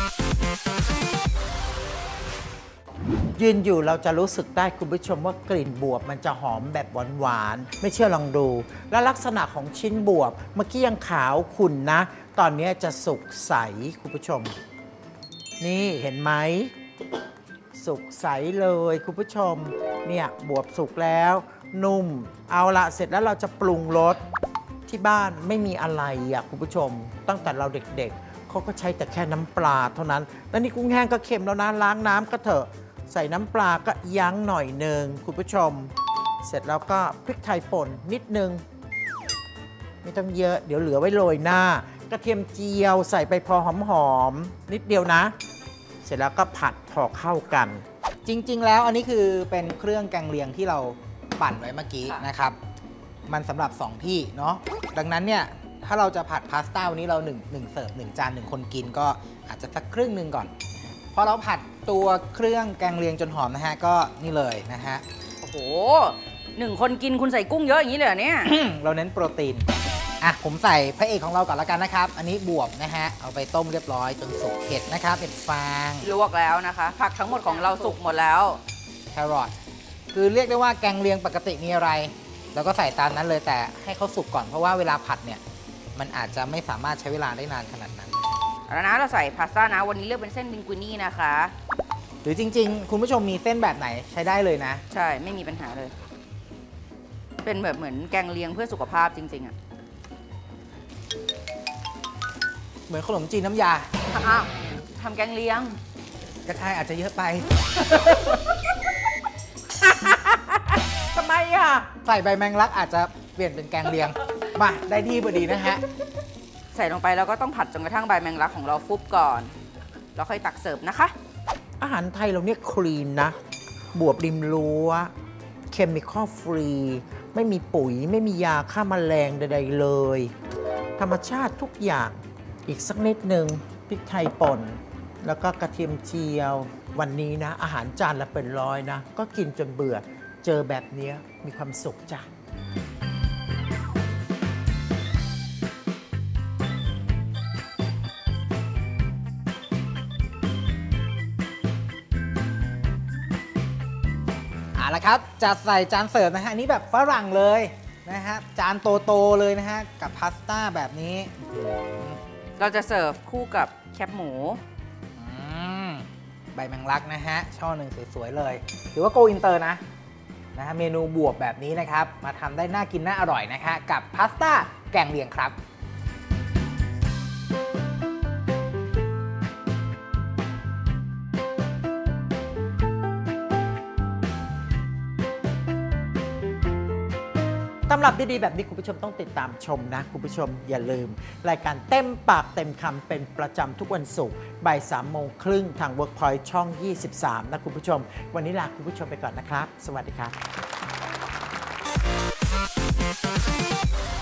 ยืนอยู่เราจะรู้สึกได้คุณผู้ชมว่ากลิ่นบวบมันจะหอมแบบหวานๆไม่เชื่อลองดู และลักษณะของชิ้นบวบเมื่อกี้ยังขาวขุ่นนะตอนนี้จะสุกใสคุณผู้ชมนี่เห็นไหมสุกใสเลยคุณผู้ชมเนี่ยบวบสุกแล้วนุ่มเอาละเสร็จแล้วเราจะปรุงรสที่บ้านไม่มีอะไรอ่ะคุณผู้ชมตั้งแต่เราเด็กๆเขาก็ใช้แต่แค่น้ำปลาเท่านั้นแล้วนี่กุ้งแห้งก็เค็มแล้วนะล้างน้ำก็เถอะใส่น้ำปลาก็ยั้งหน่อยหนึ่งคุณผู้ชมเสร็จแล้วก็พริกไทยป่นนิดนึงไม่ต้องเยอะเดี๋ยวเหลือไว้โรยหน้ากระเทียมเจียวใส่ไปพอหอมๆนิดเดียวนะเสร็จแล้วก็ผัดพอเข้ากันจริงๆแล้วอันนี้คือเป็นเครื่องแกงเลียงที่เราปั่นไว้เมื่อกี้นะครับมันสำหรับ2ที่เนาะดังนั้นเนี่ยถ้าเราจะผัดพาสต้าวันนี้เรา1เสิร์ฟ1จาน1คนกินก็อาจจะสักครึ่งหนึ่งก่อนพอเราผัดตัวเครื่องแกงเลียงจนหอมนะฮะก็นี่เลยนะฮะโอ้โห1คนกินคุณใส่กุ้งเยอะอย่างนี้เลยเนี่ยเราเน้นโปรตีนอ่ะผมใส่พระเอกของเราก่อนละกันนะครับอันนี้บวบนะฮะเอาไปต้มเรียบร้อยจนสุกเห็ดนะครับเห็ดฟางลวกแล้วนะคะผักทั้งหมดของเราสุกหมดแล้วแครอทคือเรียกได้ว่าแกงเลียงปกติมีอะไรเราก็ใส่ตามนั้นเลยแต่ให้เขาสุกก่อนเพราะว่าเวลาผัดเนี่ยมันอาจจะไม่สามารถใช้เวลาได้นานขนาดนั้นแล้วนะเราใส่พาสต้านะวันนี้เลือกเป็นเส้นลิงกุินี่นะคะหรือจริงๆคุณผู้ชมมีเส้นแบบไหนใช้ได้เลยนะใช่ไม่มีปัญหาเลยเป็นแบบเหมือนแกงเลียงเพื่อสุขภาพจริงๆอ่ะเหมือนขนมจีนน้ำยาทำแกงเลียงกระชายอาจจะเยอะไปทำไมอ่ะใส่ใบแมงลักอาจจะเปลี่ยนเป็นแกงเลียงมาได้ที่พอดีนะฮะใส่ลงไปแล้วก็ต้องผัดจนกระทั่งใบแมงลักของเราฟุบก่อนแล้วค่อยตักเสิร์ฟนะคะอาหารไทยเราเนี่ยคลีนนะบวบริมรั้วเคมีคอลฟรีไม่มีปุ๋ยไม่มียาฆ่าแมลงใดๆเลยธรรมชาติทุกอย่างอีกสักนิดหนึ่งพริกไทยป่นแล้วก็กระเทียมเจียววันนี้นะอาหารจานละเป็นร้อยนะก็กินจนเบื่อเจอแบบนี้มีความสุขจ้ะเอาละครับจัดใส่จานเสิร์ฟนะฮะอันนี้แบบฝรั่งเลยนะฮะจานโตๆเลยนะฮะกับพาสต้าแบบนี้เราจะเสิร์ฟคู่กับแคบหมูใบแมงลักนะฮะช่อหนึ่งสวยๆเลยถือว่าโกอินเตอร์นะฮะเมนูบวบแบบนี้นะครับมาทำได้น่ากินน่าอร่อยนะคะกับพาสต้าแกงเลียงครับตำรับดีๆแบบนี้คุณผู้ชมต้องติดตามชมนะคุณผู้ชมอย่าลืมรายการเต็มปากเต็มคำเป็นประจำทุกวันศุกร์บ่าย3:30ทาง Workpoint ช่อง 23นะคุณผู้ชมวันนี้ลาคุณผู้ชมไปก่อนนะครับสวัสดีครับ